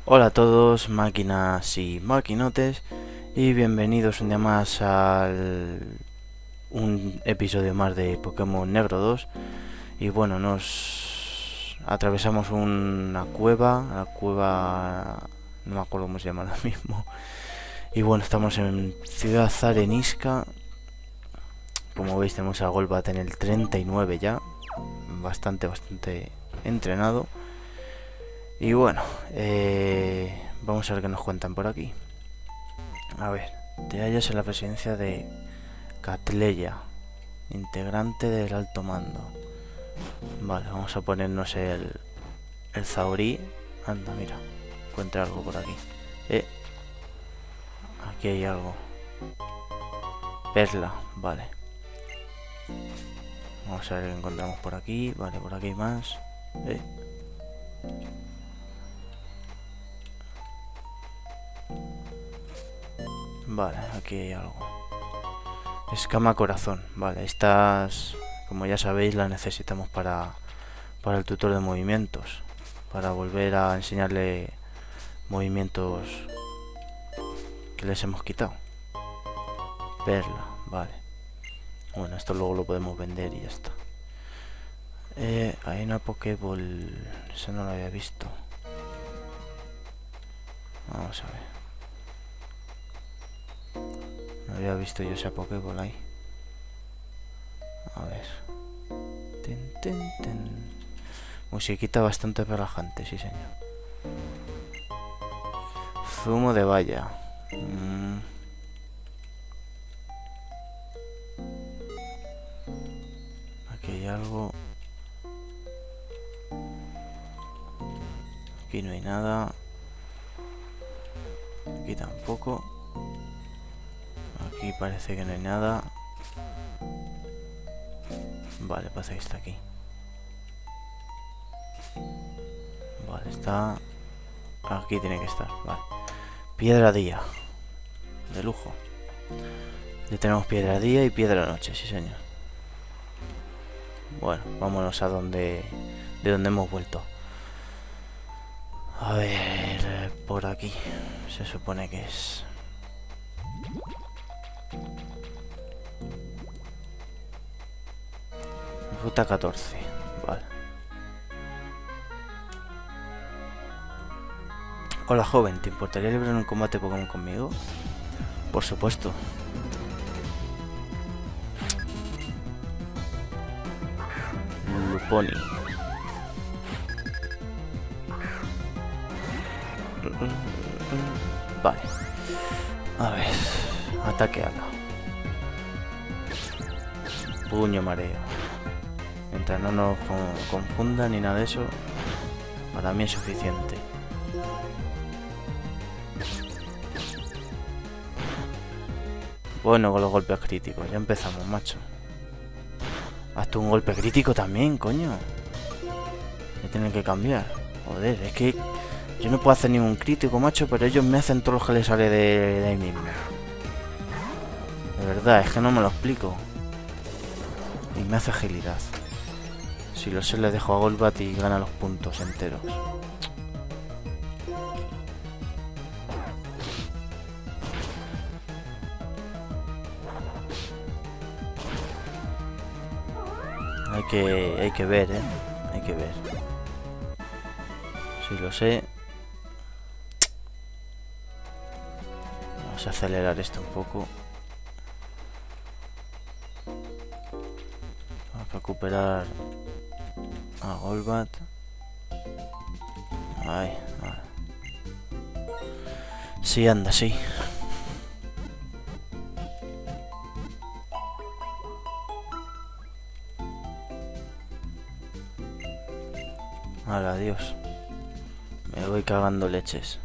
Hola a todos, máquinas y maquinotes, y bienvenidos un día más al un episodio más de Pokémon Negro 2. Y bueno, nos atravesamos una cueva, la cueva no me acuerdo cómo se llama ahora mismo. Y bueno, estamos en Ciudad Arenisca. Como veis tenemos a Golbat en el 39 ya, bastante entrenado. Y bueno, vamos a ver qué nos cuentan por aquí. A ver, te hallas en la presidencia de Catleya, integrante del alto mando. Vale, vamos a ponernos el Zaurí. Anda, mira, encuentra algo por aquí. Eh, aquí hay algo. Perla, vale. Vamos a ver qué encontramos por aquí. Vale, por aquí hay más. Vale, aquí hay algo. Escama corazón. Vale, estas, como ya sabéis, las necesitamos para el tutor de movimientos. Para volver a enseñarle movimientos que les hemos quitado. Perla, vale. Bueno, esto luego lo podemos vender y ya está. Hay una Pokéball. Esa no la había visto. Vamos a ver. No había visto yo esa Pokéball ahí. A ver. Musiquita bastante relajante, sí señor. Zumo de valla. Aquí hay algo. Aquí no hay nada. Aquí tampoco. Aquí parece que no hay nada. Vale, parece que está aquí. Vale, está... Aquí tiene que estar, vale. Piedra día. De lujo. Ya tenemos piedra día y piedra noche, sí señor. Bueno, vámonos a donde... De donde hemos vuelto. A ver... Por aquí. Se supone que es... Ruta 14. Vale. Hola joven, ¿te importaría librar un combate Pokémon conmigo? Por supuesto. Luponi. Vale. A ver. Ataque ala. Puño mareo. Mientras no nos confunda ni nada de eso, para mí es suficiente. Bueno, con los golpes críticos, ya empezamos, macho. Hazte un golpe crítico también, coño. Me tienen que cambiar. Joder, es que yo no puedo hacer ningún crítico, macho, pero ellos me hacen todo lo que les sale de ahí mismo. De verdad, es que no me lo explico. Y me hace agilidad. Si lo sé, le dejo a Golbat y gana los puntos enteros. Hay que ver, hay que ver. Si lo sé. Vamos a acelerar esto un poco. Vamos a recuperar a Golbat. Ay, vale. Sí, anda, sí. Vale, adiós. Me voy cagando leches.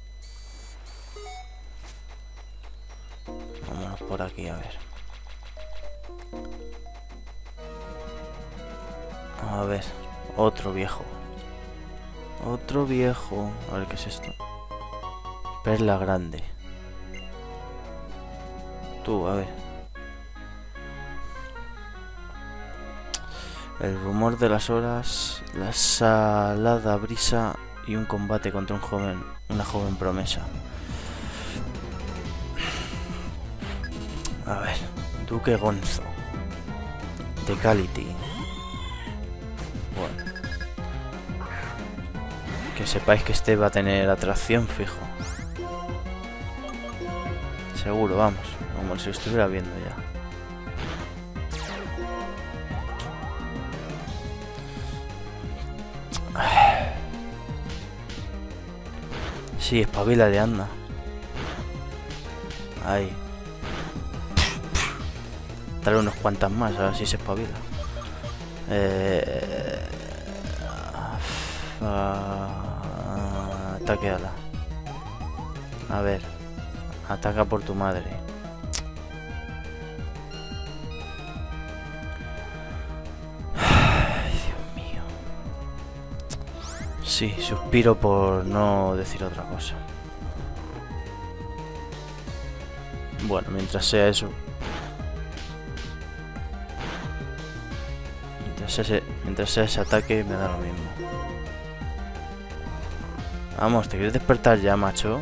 Vámonos por aquí, a ver. A ver, otro viejo. Otro viejo. A ver, ¿qué es esto? Perla grande. Tú, a ver. El rumor de las horas, la salada brisa y un combate contra Una joven promesa. A ver, Duque Gonzo. Decality. Bueno. Que sepáis que este va a tener atracción fijo. Seguro, vamos. Como si lo estuviera viendo ya. Sí, espabila de anda. Ahí. Trae unos cuantas más, a ver si se espabila. Ataque ala. A ver. Ataca por tu madre. Ay, Dios mío. Sí, suspiro por no decir otra cosa. Bueno, mientras sea eso. Mientras sea ese ataque me da lo mismo. Vamos, ¿te quieres despertar ya, macho?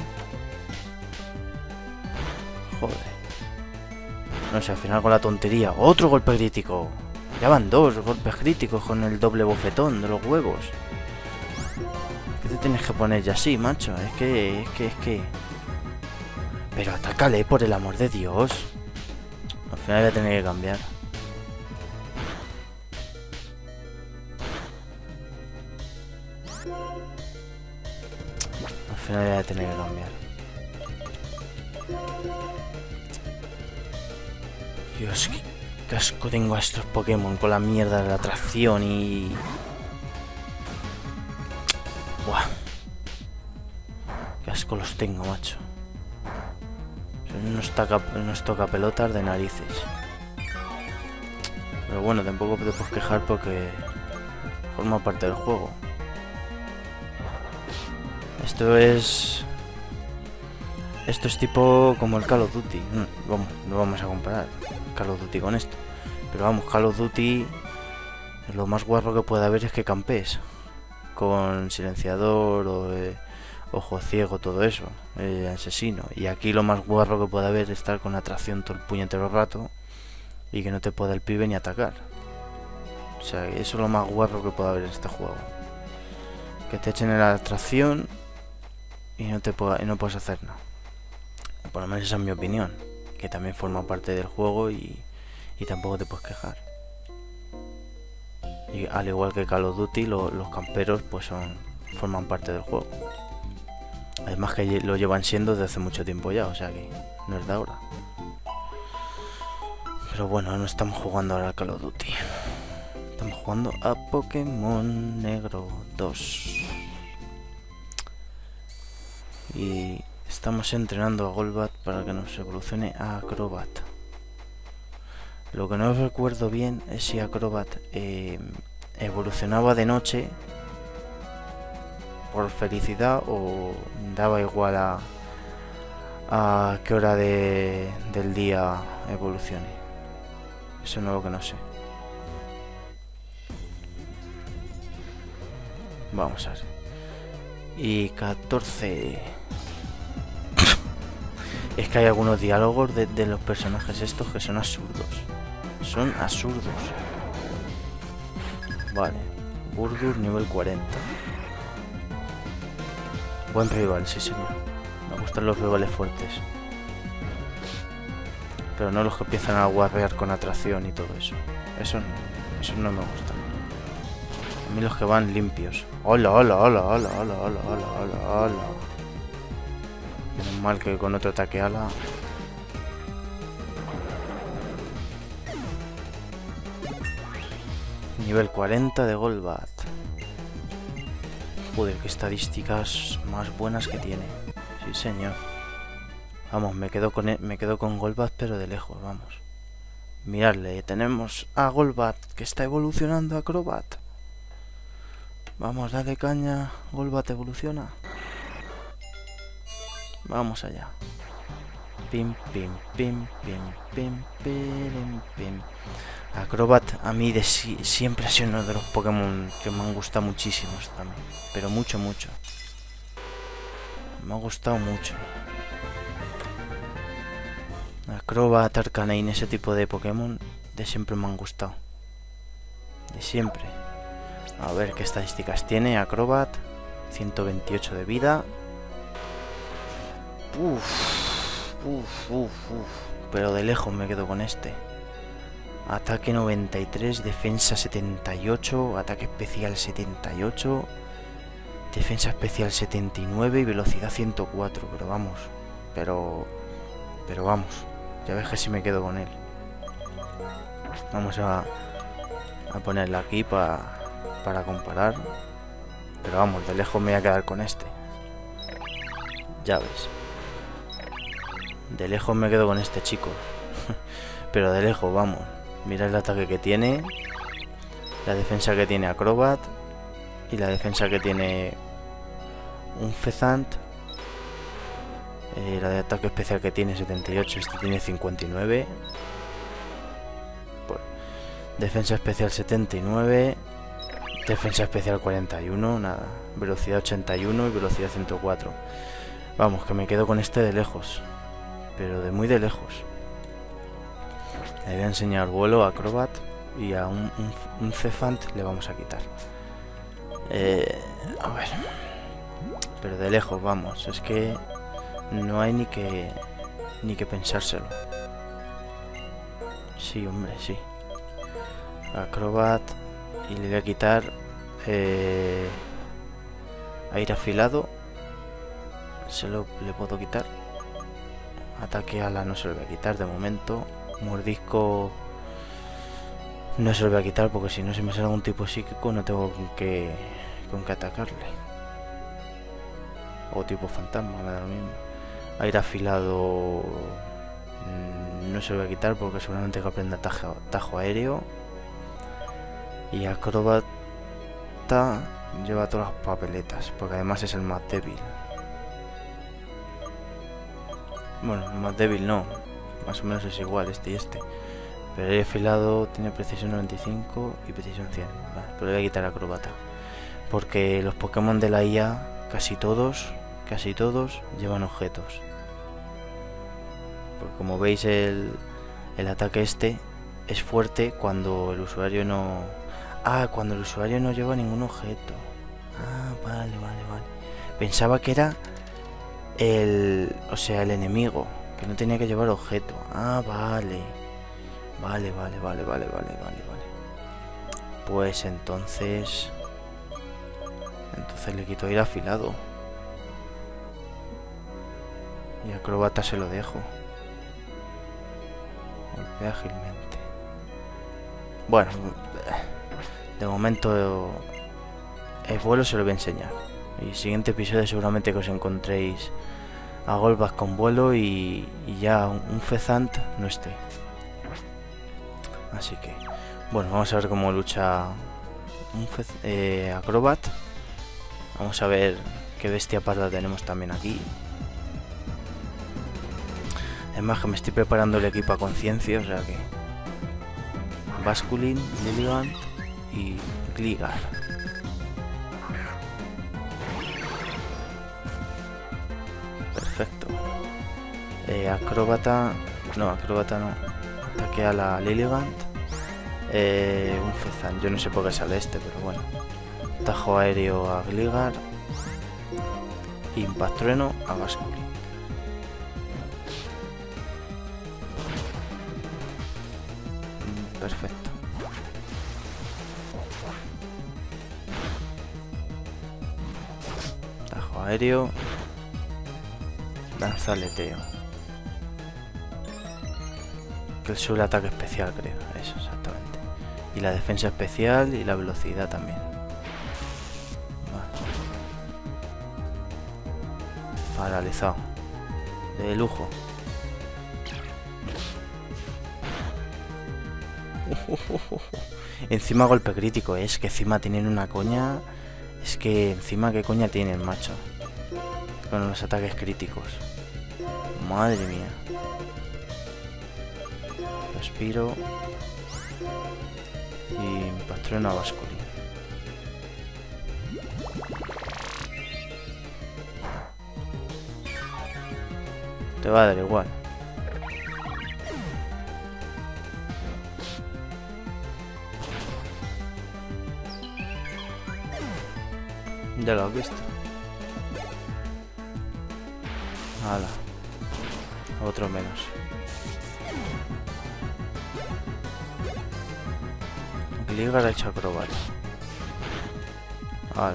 Joder. No sé, al final con la tontería. ¡Otro golpe crítico! Ya van 2 golpes críticos con el doble bofetón de los huevos. ¿Qué te tienes que poner ya así, macho? Es que... Pero atácale, por el amor de Dios. Al final voy a tener que cambiar. Al final voy a tener que cambiar. Dios, qué asco tengo a estos Pokémon con la mierda de la atracción y... Buah. Qué asco los tengo, macho. Son unos tocapelotas de narices. Pero bueno, tampoco te puedes quejar porque forma parte del juego. Esto es tipo como el Call of Duty. No vamos a comparar Call of Duty con esto. Pero vamos, Call of Duty, lo más guarro que puede haber es que campees con silenciador o ojo ciego, todo eso, asesino. Y aquí lo más guarro que puede haber es estar con atracción todo el puñetero rato y que no te pueda el pibe ni atacar. O sea, eso es lo más guarro que puede haber en este juego. Que te echen en la atracción y no puedes hacer nada. Por lo menos esa es mi opinión, que también forma parte del juego y tampoco te puedes quejar. Y al igual que Call of Duty, los camperos pues forman parte del juego. Además que lo llevan siendo desde hace mucho tiempo ya, o sea que no es de ahora. Pero bueno, no estamos jugando ahora al Call of Duty. Estamos jugando a Pokémon Negro 2. Y estamos entrenando a Golbat para que nos evolucione a Acrobat. Lo que no recuerdo bien es si Acrobat evolucionaba de noche por felicidad o daba igual a qué hora del día evolucione. Eso no es lo que no sé. Vamos a ver. Y 14. Es que hay algunos diálogos de los personajes estos que son absurdos. Son absurdos. Vale. Burdur nivel 40. Buen rival, sí señor. Me gustan los rivales fuertes. Pero no los que empiezan a guarrear con atracción y todo eso. Eso no me gusta. A mí los que van limpios. Hola, hola, hola, hola, hola, hola, hola, hola, hola. Menos mal que con otro ataque ala. Nivel 40 de Golbat. Joder, qué estadísticas más buenas que tiene. Sí, señor. Vamos, me quedo con Golbat, pero de lejos, vamos. Miradle, tenemos a Golbat que está evolucionando a Acrobat. Vamos, dale caña. Golbat evoluciona. Vamos allá. Pim, pim, pim, pim, pim, pim, pim. Acrobat a mí siempre ha sido uno de los Pokémon que me han gustado muchísimo también. Pero mucho, mucho. Me ha gustado mucho. Acrobat, Arcanine, ese tipo de Pokémon de siempre me han gustado. De siempre. A ver qué estadísticas tiene Acrobat. 128 de vida. Pero de lejos me quedo con este. Ataque 93, defensa 78, ataque especial 78, defensa especial 79 y velocidad 104. Pero vamos, pero vamos, ya ves que si me quedo con él. Vamos a ponerla aquí para comparar. Pero vamos, de lejos me voy a quedar con este. Ya ves. De lejos me quedo con este chico. Pero de lejos, vamos. Mira el ataque que tiene, la defensa que tiene Acrobat y la defensa que tiene un Fezant. La de ataque especial que tiene 78, este tiene 59. Pues, defensa especial 79, defensa especial 41, nada, velocidad 81 y velocidad 104. Vamos, que me quedo con este de lejos, pero de muy de lejos. Le voy a enseñar vuelo a Acrobat y a un Cefant le vamos a quitar. A ver. Pero de lejos, vamos. Es que no hay ni que pensárselo. Sí, hombre, sí. Acrobat y le voy a quitar aire afilado. Le puedo quitar. Ataque ala no se lo voy a quitar de momento. Mordisco no se lo voy a quitar porque si no se me sale algún tipo psíquico no tengo con qué atacarle. O tipo fantasma, me da lo mismo. Aire afilado no se lo voy a quitar porque seguramente que aprenda tajo aéreo. Y Acrobat lleva todas las papeletas porque además es el más débil. Bueno, el más débil no. Más o menos es igual este y este. Pero el afilado tiene precisión 95 y precisión 100. Vale, pero le voy a quitar Acrobata. Porque los Pokémon de la IA, casi todos llevan objetos. Porque como veis el ataque este es fuerte cuando el usuario no... cuando el usuario no lleva ningún objeto. Vale. Pensaba que era el enemigo, que no tenía que llevar objeto. Vale. Pues entonces le quito aire afilado. Y Acrobata se lo dejo. Golpea ágilmente. Bueno, de momento el vuelo se lo voy a enseñar. Y el siguiente episodio seguramente que os encontréis a Golbas con vuelo y ya un Fezant no esté. Así que, bueno, vamos a ver cómo lucha Acrobat. Vamos a ver qué bestia parda tenemos también aquí. Además que me estoy preparando el equipo a conciencia, o sea que... Basculin, Lilligant y Gligar. Perfecto. Acrobata no. Ataque a la Lilligant. Un Fezant. Yo no sé por qué sale este, pero bueno. Tajo aéreo a Gligar. Impactrueno a Basculin. Perfecto. Tajo aéreo. Lanza aleteo. Que es el ataque especial, creo. Eso, exactamente. Y la defensa especial y la velocidad también. Vale. Paralizado. De lujo. Encima golpe crítico. Es que encima tienen una coña. Es que encima qué coña tienen, macho. Con los ataques críticos. Madre mía. Respiro. Y impactrueno a Basculin. Te va a dar igual. Ya lo has visto. Hala. Otro menos. Gligar ha hecho acrobacia. Hala.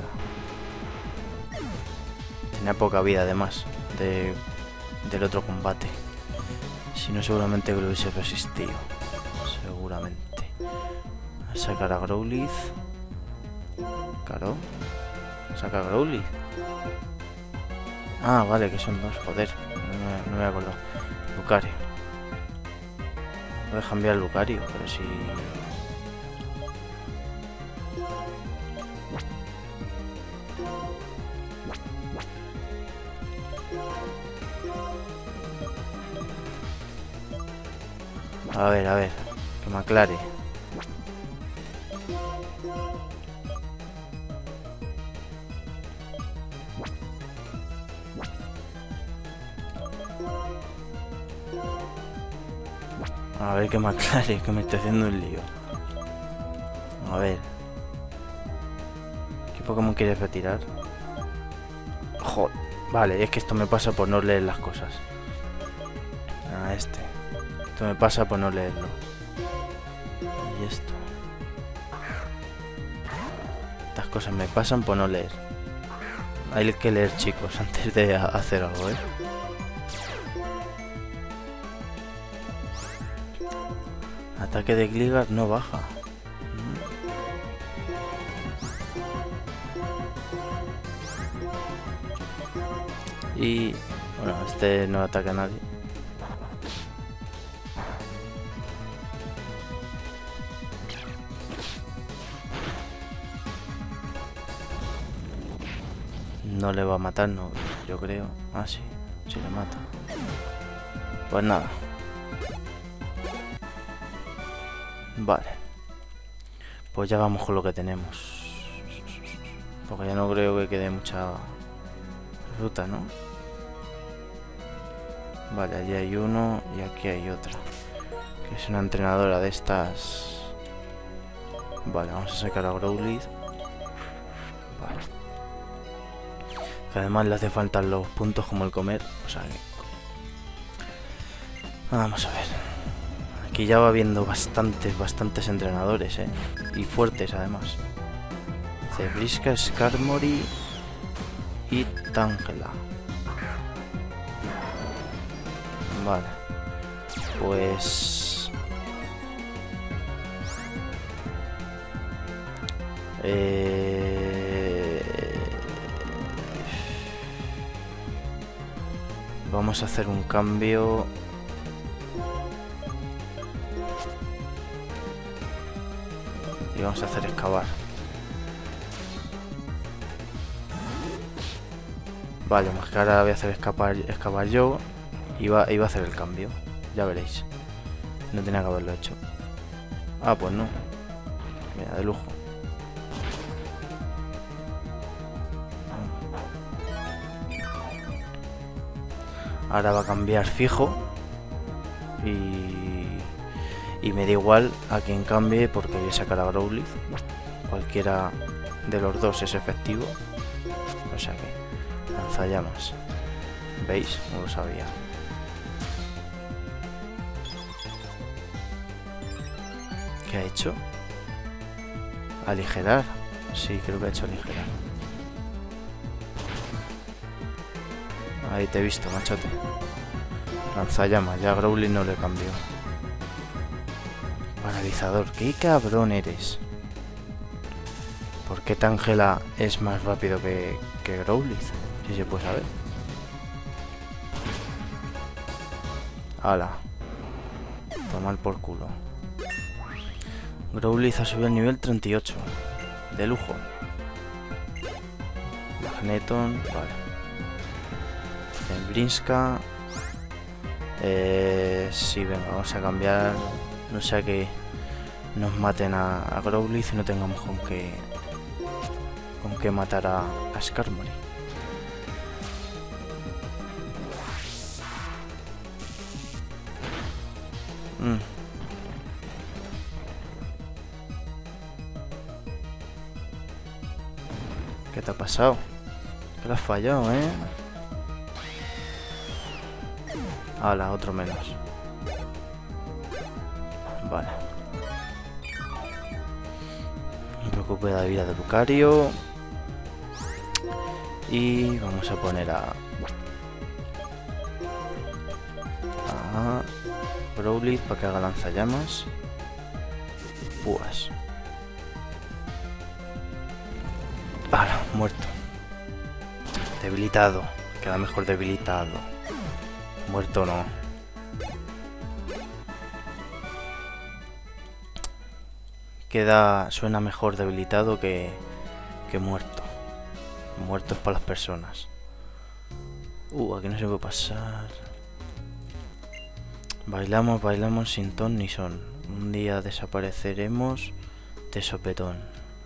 Tenía poca vida además del otro combate. Si no, seguramente que lo hubiese resistido. Seguramente. A sacar a Growlithe. Claro. Saca a Growlithe. Ah, vale, que son dos. Joder. No me acuerdo. Lucario. Voy a cambiar el Lucario, pero si... A ver, que me aclare. A ver, que me aclare, que me estoy haciendo un lío. A ver. ¿Qué Pokémon quieres retirar? Joder. Vale, es que esto me pasa por no leer las cosas. Ah, este. Esto me pasa por no leerlo. Y esto. Estas cosas me pasan por no leer. Hay que leer, chicos, antes de hacer algo, ¿eh? Ataque de Gligar no baja. Y... bueno, este no ataca a nadie. No le va a matar, no, yo creo. Ah, sí, sí le mata. Pues nada. Vale. Pues ya vamos con lo que tenemos. Porque ya no creo que quede mucha ruta, ¿no? Vale, allí hay uno y aquí hay otra. Que es una entrenadora de estas. Vale, vamos a sacar a Growlithe. Vale. Que además le hace falta los puntos como el comer. O sea que... vamos a ver. Aquí ya va viendo bastantes entrenadores, y fuertes además. Cebrisca, Skarmory y Tangela. Vale. Pues... vamos a hacer un cambio. Y vamos a hacer excavar. Vale, más que ahora voy a hacer excavar yo. Y va a hacer el cambio. Ya veréis. No tenía que haberlo hecho. Ah, pues no. Mira, de lujo. Ahora va a cambiar fijo. Y me da igual a quien cambie porque voy a sacar a Growlithe. Cualquiera de los dos es efectivo. O sea que... lanzallamas. ¿Veis? No lo sabía. ¿Qué ha hecho? Aligerar. Sí, creo que ha hecho aligerar. Ahí te he visto, machote. Lanzallamas, ya Growlithe no le cambió. Paralizador, qué cabrón eres. ¿Por qué Tangela es más rápido que Growlithe? Si se puede saber. Ala. Tomar por culo. Growlithe ha subido al nivel 38. De lujo. Magneton, vale. Cebrisca. Sí, venga, vamos a cambiar. No sea que nos maten a Growlithe y no tengamos con qué matar a Skarmory. ¿Qué te ha pasado? ¿Qué lo has fallado, eh? Hala, otro menos. Vale. No me preocupe de la vida de Lucario. Y vamos a poner a Growlithe para que haga lanzallamas. Púas. Hala, muerto. Debilitado. Queda mejor debilitado. Muerto no. Suena mejor debilitado que muerto. Muerto es para las personas. Aquí no se puede pasar. Bailamos, bailamos sin ton ni son. Un día desapareceremos de sopetón.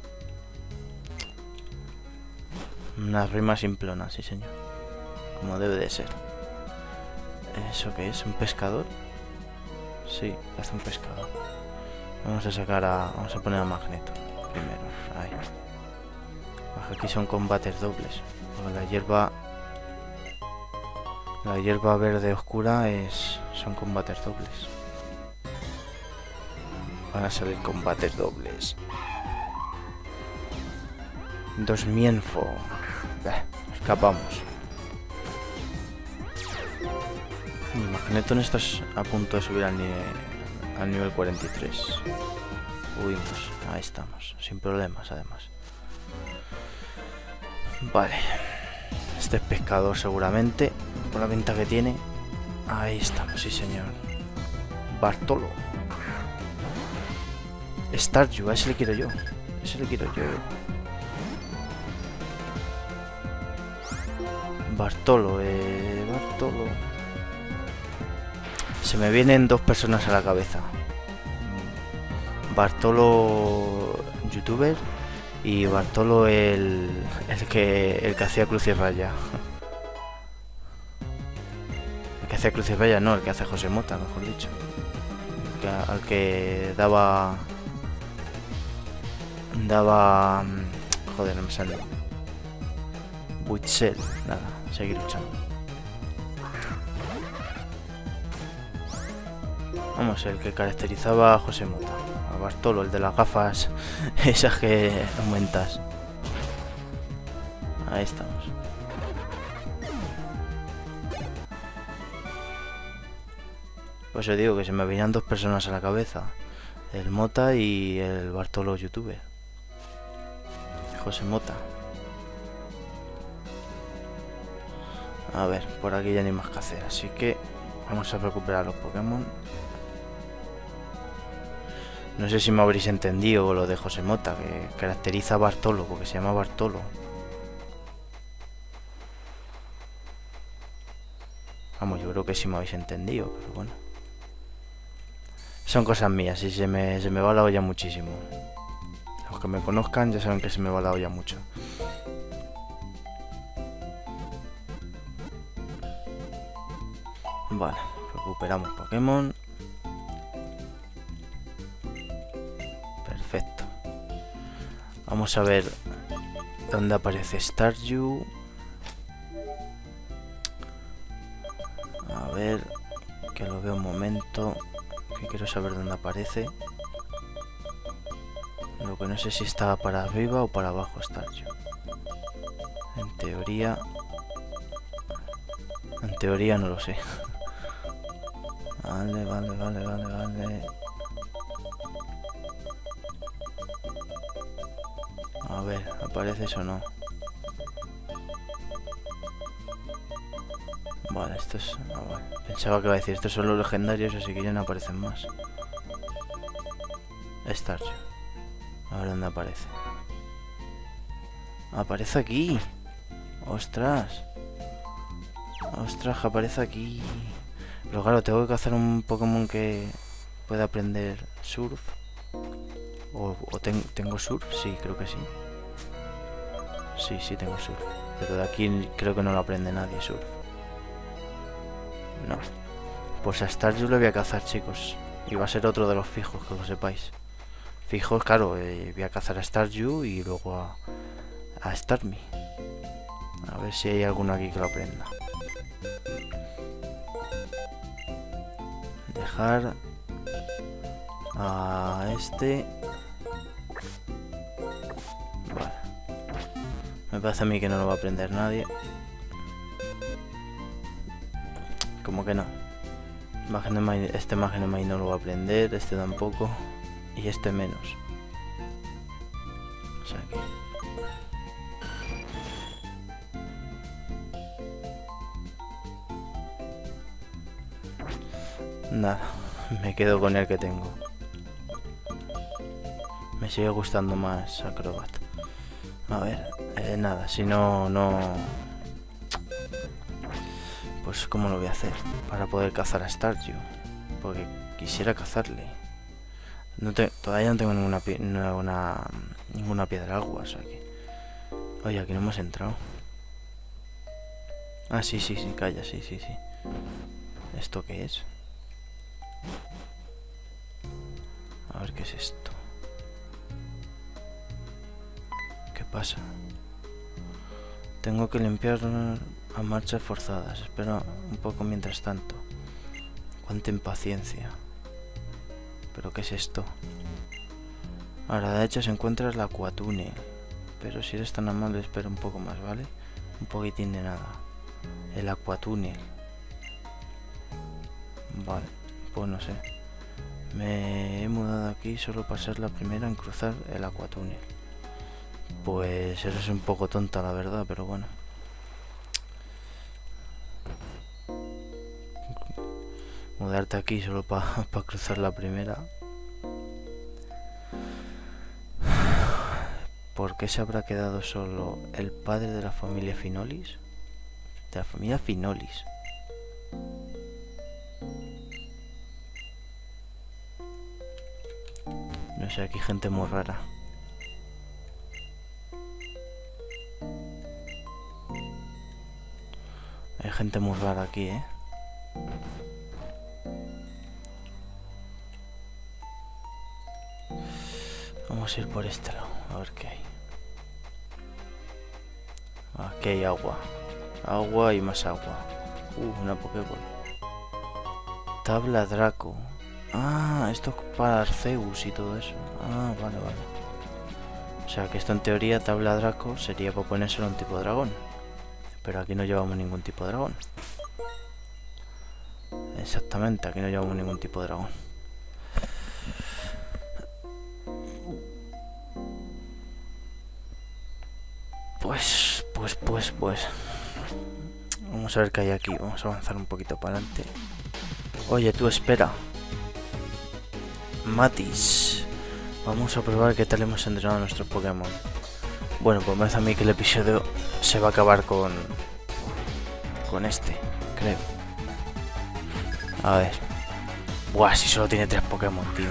Unas rimas simplonas, sí señor. Como debe de ser. ¿Eso qué es? ¿Un pescador? Sí, hace un pescador. Vamos a poner a Magneto primero. Ahí. Aquí son combates dobles. La hierba verde oscura son combates dobles. Van a salir combates dobles. Dos Mienfo. Escapamos. Mi Magneto no está a punto de subir al nivel 43. Huimos. Ahí estamos. Sin problemas, además. Vale. Este es pescador seguramente. Por la pinta que tiene. Ahí estamos, sí señor. Bartolo. Staryu, a ese le quiero yo. Bartolo. Se me vienen dos personas a la cabeza. Bartolo youtuber y Bartolo el que hacía cruz y raya. El que hacía cruz y raya, no, el que hace José Mota, mejor dicho. Al que daba... Joder, no me sale. Witzel, nada, seguir luchando. Vamos, el que caracterizaba a José Mota. A Bartolo, el de las gafas esas que aumentas. Ahí estamos. Pues yo digo que se me venían dos personas a la cabeza. El Mota y el Bartolo youtuber. José Mota. A ver, por aquí ya no hay más que hacer, así que vamos a recuperar los Pokémon. No sé si me habréis entendido lo de José Mota, que caracteriza a Bartolo, porque se llama Bartolo. Vamos, yo creo que sí me habéis entendido, pero bueno. Son cosas mías y se me va la olla muchísimo. Los que me conozcan ya saben que se me va la olla mucho. Vale, recuperamos Pokémon. Perfecto. Vamos a ver dónde aparece Staryu. A ver, que lo veo un momento. Que quiero saber dónde aparece. Lo que no sé si está para arriba o para abajo Staryu. En teoría no lo sé. Vale. A ver, ¿apareces o no? Vale, esto es... vale. Pensaba que iba a decir, estos son los legendarios, así que ya no aparecen más. Staryu. A ver dónde aparece. Aparece aquí. Ostras. Ostras, que aparece aquí. Pero claro, tengo que hacer un Pokémon que pueda aprender Surf. ¿O tengo Surf? Sí, creo que sí. Sí, tengo Surf. Pero de aquí creo que no lo aprende nadie, Surf. No. Pues a Staryu le voy a cazar, chicos. Y va a ser otro de los fijos, que lo sepáis. Fijos, claro, voy a cazar a Staryu y luego a Starmie. A ver si hay alguno aquí que lo aprenda. Dejar a este. Vale. Me parece a mí que no lo va a aprender nadie. Como que no. Este Magnemite no lo va a aprender, este tampoco. Y este menos. O sea que... nada, me quedo con el que tengo. Me sigue gustando más Acrobat. A ver, nada, si no... Pues ¿cómo lo voy a hacer? Para poder cazar a Staryu. Porque quisiera cazarle. Todavía no tengo ninguna piedra agua, o sea que... Oye, aquí no hemos entrado. Ah, sí, calla, sí. ¿Esto qué es? A ver qué es esto. ¿Qué pasa? Tengo que limpiar a marchas forzadas. Espera un poco mientras tanto. Cuánta impaciencia. ¿Pero qué es esto? A la derecha se encuentra el Aquatúnel. Pero si eres tan amable, espera un poco más, ¿vale? Un poquitín de nada. El Aquatúnel. Vale, pues no sé. Me he mudado aquí solo para ser la primera en cruzar el Aquatúnel. Pues eres un poco tonta, la verdad, pero bueno. Mudarte aquí solo para cruzar la primera. ¿Por qué se habrá quedado solo el padre de la familia Finolis? De la familia Finolis. No sé, aquí gente muy rara. Hay gente muy rara aquí, ¿eh? Vamos a ir por este lado, a ver qué hay. Aquí hay agua. Agua y más agua. Una Pokéball. Tabla Draco. Ah, esto es para Arceus y todo eso. Ah, vale. O sea que esto en teoría, Tabla Draco, sería para ponérselo a un tipo dragón. Pero aquí no llevamos ningún tipo de dragón. Exactamente, aquí no llevamos ningún tipo de dragón. Pues. Vamos a ver qué hay aquí. Vamos a avanzar un poquito para adelante. Oye, tú espera. Matis. Vamos a probar qué tal hemos entrenado a nuestros Pokémon. Bueno, pues me parece a mí que el episodio se va a acabar con este, creo. A ver. Buah, si solo tiene 3 Pokémon, tío.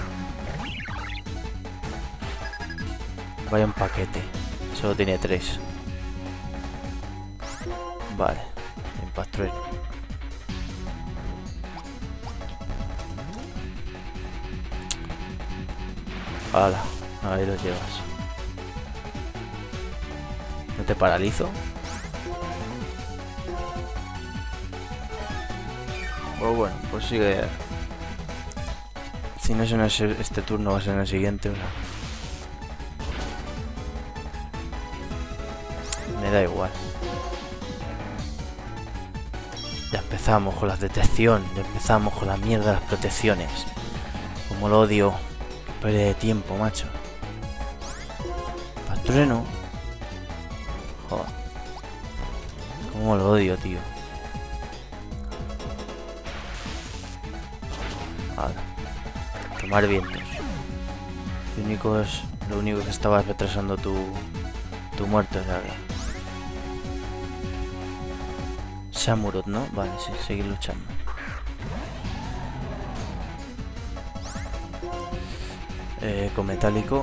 Vaya un paquete. Solo tiene 3. Vale. Empastruero. Hala, ahí los llevas. ¿No te paralizo? Pues bueno, pues sigue. Si no es en este turno, va a ser en el siguiente, ¿verdad? Me da igual. Ya empezamos con la detección, ya empezamos con la mierda de las protecciones. Como lo odio. Pérdida de tiempo, macho. Pastrueno. Joder. Como lo odio, tío. Vale. Tomar vientos. Lo único que estaba retrasando tu muerte, ¿sabes? Samurott, ¿no? Vale, sí, seguir luchando. Con metálico.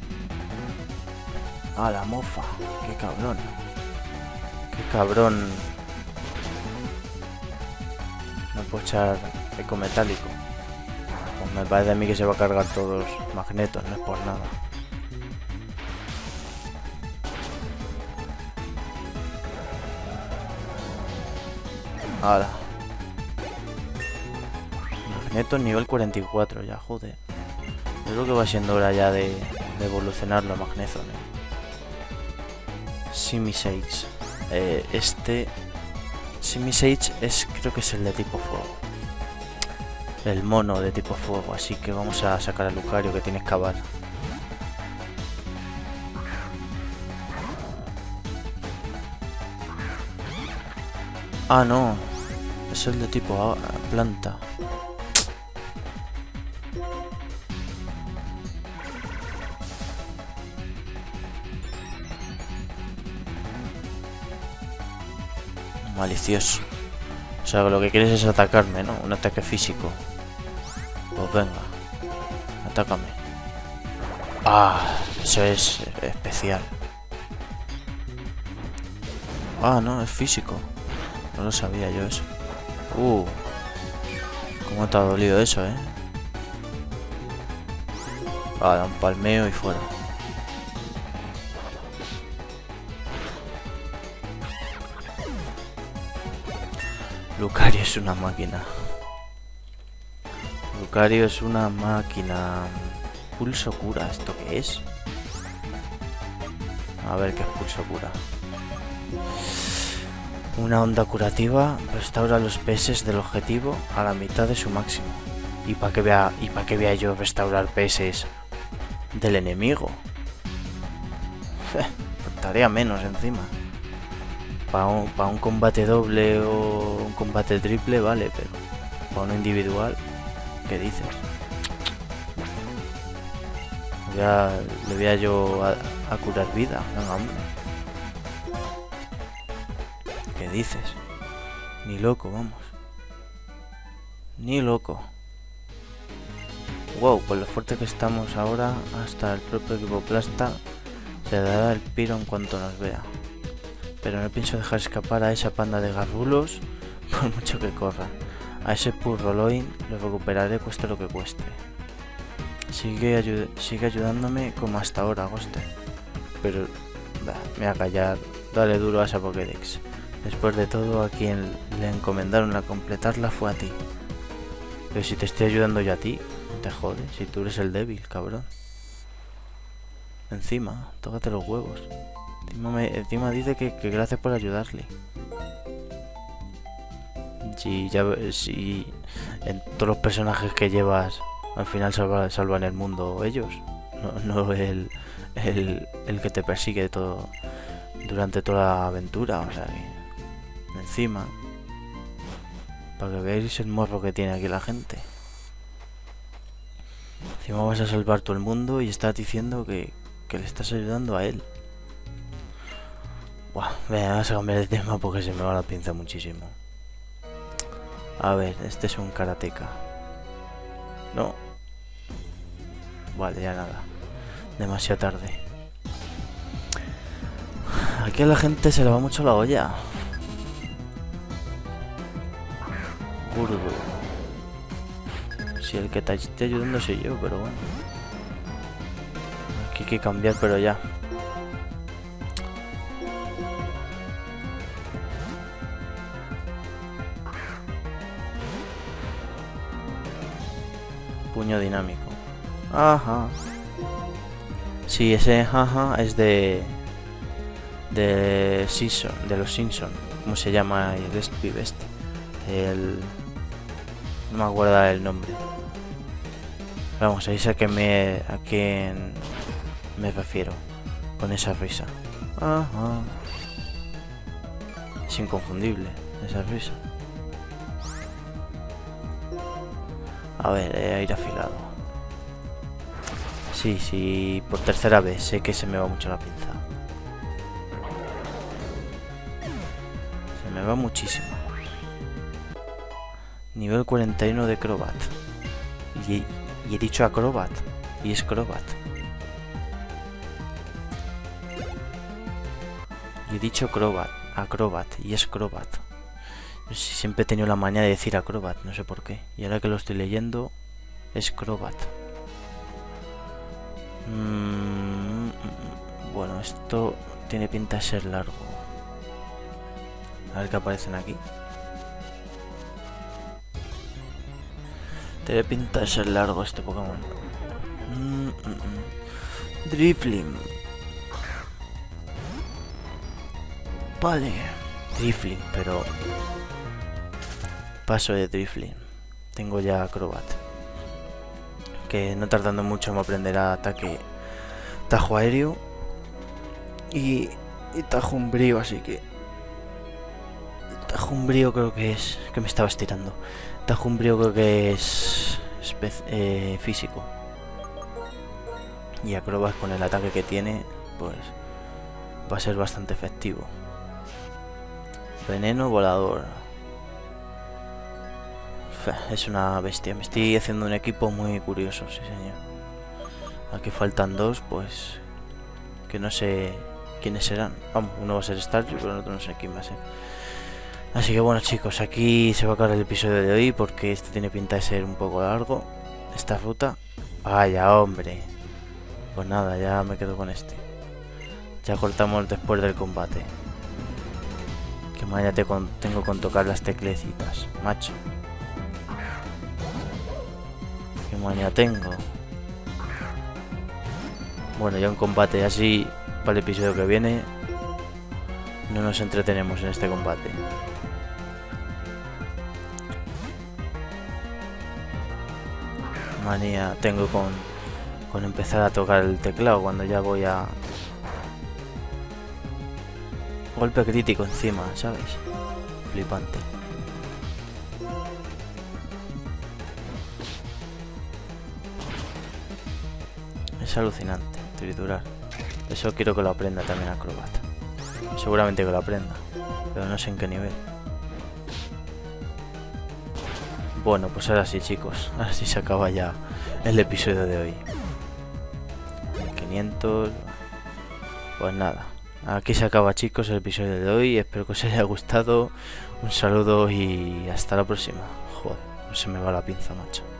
Ah, la mofa. Qué cabrón. Qué cabrón. No puedo echar eco metálico. Con Me parece a mí que se va a cargar todos los magnetos, no es por nada. Ahora. Magneto nivel 44 ya, joder. Yo creo que va siendo hora ya de evolucionar los magnetos. Simisage. Simisage creo que es el de tipo fuego. El mono de tipo fuego, así que vamos a sacar a Lucario que tiene que excavar. Ah, no. Es el de tipo planta. Malicioso. O sea, lo que quieres es atacarme, ¿no? Un ataque físico. Pues venga. Atácame. Ah, eso es especial. Ah, no, es físico. No lo sabía yo eso. Cómo te ha dolido eso, ¿eh? Ah, da un palmeo y fuera. Lucario es una máquina. Lucario es una máquina. Pulso cura, ¿esto qué es? A ver qué es pulso cura. Una onda curativa restaura los PS del objetivo a la mitad de su máximo. ¿Y para qué vea yo restaurar PS del enemigo? Faltaría menos encima. Para un combate doble o un combate triple, vale, pero para uno individual, ¿qué dices? Le voy a yo a curar vida, venga, hombre. ¿Qué dices? Ni loco, vamos. Ni loco. Wow, con lo fuerte que estamos ahora, hasta el propio equipo Plasta se dará el piro en cuanto nos vea. Pero no pienso dejar escapar a esa panda de garrulos por mucho que corran. A ese Purroloin lo recuperaré cueste lo que cueste. Sigue ayudándome como hasta ahora, Agoste. Pero me voy a callar. Dale duro a esa Pokédex. Después de todo, a quien le encomendaron a completarla fue a ti. Pero si te estoy ayudando yo a ti, te jodes. Si tú eres el débil, cabrón. Encima, tócate los huevos. Encima dice que gracias por ayudarle. Si en todos los personajes que llevas al final salvan el mundo ellos, no el que te persigue todo durante toda la aventura, o sea que encima, para que veáis el morro que tiene aquí la gente. Encima vas a salvar todo el mundo y estás diciendo que le estás ayudando a él. Buah, venga, vamos a cambiar de tema porque se me va la pinza muchísimo. A ver, este es un karateka. No. Vale, ya nada. Demasiado tarde. Aquí a la gente se le va mucho la olla. Burdo. Si el que te esté ayudando soy yo, pero bueno. Aquí hay que cambiar, pero ya. Puño dinámico. Ajá. Sí, ese ajá es de Simpson, de los Simpson. ¿Cómo se llama el pibe este? No me acuerdo el nombre. Vamos, sabéis a quién me refiero con esa risa. Ajá. Es inconfundible esa risa. A ver, aire afilado. Sí, por tercera vez sé que se me va mucho la pinza. Se me va muchísimo. Nivel 41 de Crobat. Y he dicho Acrobat. Y es Crobat. Y he dicho Acrobat. Y es Crobat. Siempre he tenido la manía de decir Acrobat, no sé por qué. Y ahora que lo estoy leyendo, Es Crobat. Bueno, esto tiene pinta de ser largo. A ver qué aparecen aquí. Tiene pinta de ser largo este Pokémon. Drifling. Vale. Drifling, pero... Paso de Drifling. Tengo ya Crobat. Que no tardando mucho me aprenderá ataque tajo aéreo. Y tajo umbrío, así que... Tajo umbrío creo que es... Que me estaba estirando. Tajo umbrío creo que es... físico. Y Acrobat con el ataque que tiene, pues... Va a ser bastante efectivo. Veneno volador. Es una bestia. Me estoy haciendo un equipo muy curioso, sí señor. Aquí faltan dos, pues... Que no sé quiénes serán. Vamos, uno va a ser Staryu, pero el otro no sé quién va a ser. Así que bueno chicos, aquí se va a acabar el episodio de hoy porque este tiene pinta de ser un poco largo. Esta ruta. Vaya hombre. Pues nada, ya me quedo con este. Ya cortamos después del combate. Que mañana tengo con tocar las teclecitas, macho. Que mañana tengo. Bueno, ya un combate así para el episodio que viene. No nos entretenemos en este combate. Manía tengo con empezar a tocar el teclado cuando ya voy a... Golpe crítico encima, ¿sabes? Flipante. Es alucinante, triturar. Eso quiero que lo aprenda también Acrobat. Seguramente que lo aprenda, pero no sé en qué nivel. Bueno, pues ahora sí chicos, ahora sí se acaba ya el episodio de hoy. 500... Pues nada, aquí se acaba chicos el episodio de hoy, espero que os haya gustado. Un saludo y hasta la próxima. Joder, no se me va la pinza, macho.